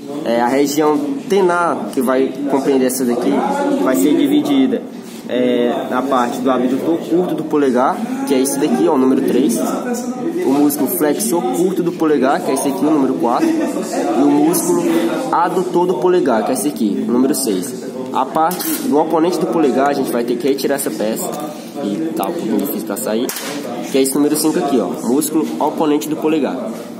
A região tenar, que vai compreender essa daqui, vai ser dividida na parte do abdutor curto do polegar, que é esse daqui, ó, o número 3. O músculo flexor curto do polegar, que é esse aqui, o número 4. E o músculo adutor do polegar, que é esse aqui, o número 6. A parte do oponente do polegar, a gente vai ter que retirar essa peça, e tá um pouquinho difícil para sair, que é esse número 5 aqui, ó, músculo oponente do polegar.